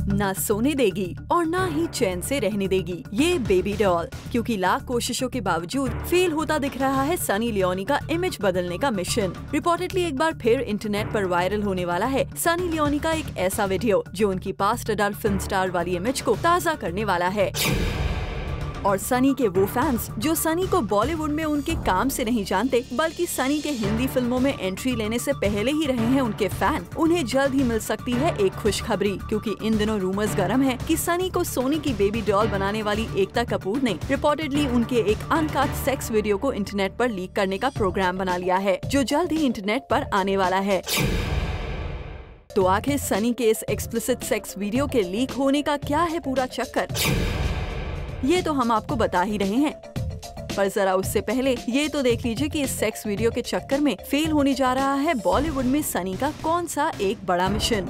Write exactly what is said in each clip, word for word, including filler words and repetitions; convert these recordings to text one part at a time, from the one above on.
ना सोने देगी और ना ही चैन से रहने देगी ये बेबी डॉल, क्योंकि लाख कोशिशों के बावजूद फेल होता दिख रहा है सनी लियोनी का इमेज बदलने का मिशन। रिपोर्टेडली एक बार फिर इंटरनेट पर वायरल होने वाला है सनी लियोनी का एक ऐसा वीडियो जो उनकी पास्ट अडल्ट फिल्म स्टार वाली इमेज को ताज़ा करने वाला है। और सनी के वो फैंस जो सनी को बॉलीवुड में उनके काम से नहीं जानते बल्कि सनी के हिंदी फिल्मों में एंट्री लेने से पहले ही रहे हैं उनके फैन, उन्हें जल्द ही मिल सकती है एक खुशखबरी, क्योंकि इन दिनों रूमर्स गर्म है कि सनी को सोनी की बेबी डॉल बनाने वाली एकता कपूर ने रिपोर्टेडली उनके एक अनकट सेक्स वीडियो को इंटरनेट पर लीक करने का प्रोग्राम बना लिया है, जो जल्द ही इंटरनेट पर आने वाला है। तो आखिर सनी के इस एक्सप्लिसिट सेक्स वीडियो के लीक होने का क्या है पूरा चक्कर, ये तो हम आपको बता ही रहे हैं। पर जरा उससे पहले ये तो देख लीजिए कि इस सेक्स वीडियो के चक्कर में फेल होने जा रहा है बॉलीवुड में सनी का कौन सा एक बड़ा मिशन।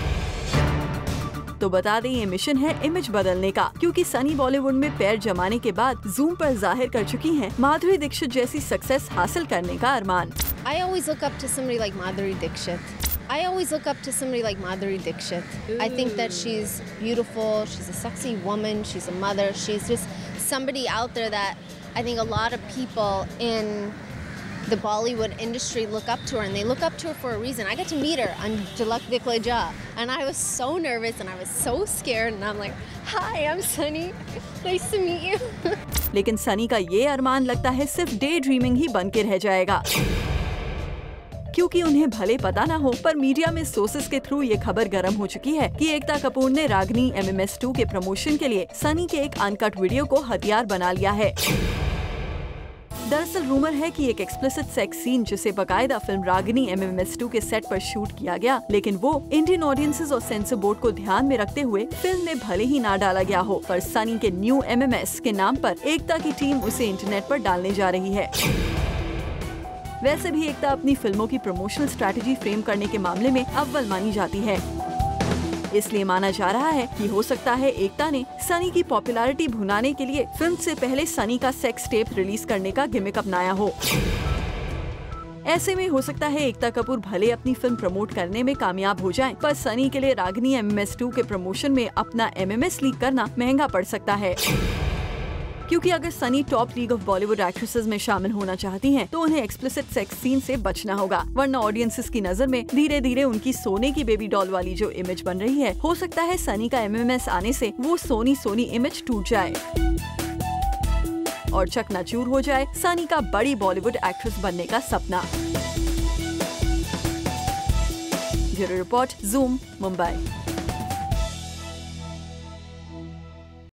तो बता दें ये मिशन है इमेज बदलने का, क्योंकि सनी बॉलीवुड में पैर जमाने के बाद जूम पर जाहिर कर चुकी हैं माधुरी दीक्षित जैसी सक्सेस हासिल करने का अरमान। I always look up to somebody like Madhuri Dixit. I always look up to somebody like Madhuri Dixit. I think that she's beautiful, she's a sexy woman, she's a mother, she's just somebody out there that I think a lot of people in the Bollywood industry look up to her, and they look up to her for a reason. I got to meet her on Jalak Dikhle Ja, and I was so nervous and I was so scared, and I'm like, hi, I'm Sunny, nice to meet you. लेकिन सनी का ये अरमान लगता है सिर्फ day dreaming ही बन के रह जाएगा, क्योंकि उन्हें भले पता ना हो पर मीडिया में सोर्सेस के थ्रू ये खबर गर्म हो चुकी है कि एकता कपूर ने Ragini M M S two के प्रमोशन के लिए सनी के एक अनकट वीडियो को हथियार बना लिया है। दरअसल रूमर है कि एक एक्सप्लिसिट सेक्स सीन जिसे बकायदा film Ragini M M S two के सेट पर शूट किया गया, लेकिन वो इंडियन ऑडियंसेस और सेंसर बोर्ड को ध्यान में रखते हुए फिल्म में भले ही ना डाला गया हो, पर सनी के न्यू एम एम एस के नाम पर एकता की टीम उसे इंटरनेट पर डालने जा रही है। वैसे भी एकता अपनी फिल्मों की प्रमोशनल स्ट्रैटेजी फ्रेम करने के मामले में अव्वल मानी जाती है, इसलिए माना जा रहा है कि हो सकता है एकता ने सनी की पॉपुलैरिटी भुनाने के लिए फिल्म से पहले सनी का सेक्स टेप रिलीज करने का गिमिक अपनाया हो। ऐसे में हो सकता है एकता कपूर भले अपनी फिल्म प्रमोट करने में कामयाब हो जाएं, पर सनी के लिए Ragini M M S two के प्रमोशन में अपना एम एम एस लीक करना महंगा पड़ सकता है, क्योंकि अगर Sunny top league of Bollywood actresses में शामिल होना चाहती हैं, तो उन्हें एक्सप्लिसिट सेक्स सीन से बचना होगा, वरना ऑडियंसेस की नजर में धीरे धीरे उनकी सोने की बेबी डॉल वाली जो इमेज बन रही है, हो सकता है सनी का एम एम एस आने से वो सोनी सोनी इमेज टूट जाए और चकनाचूर हो जाए सनी का बड़ी बॉलीवुड एक्ट्रेस बनने का सपना। Bureau report, Zoom, Mumbai.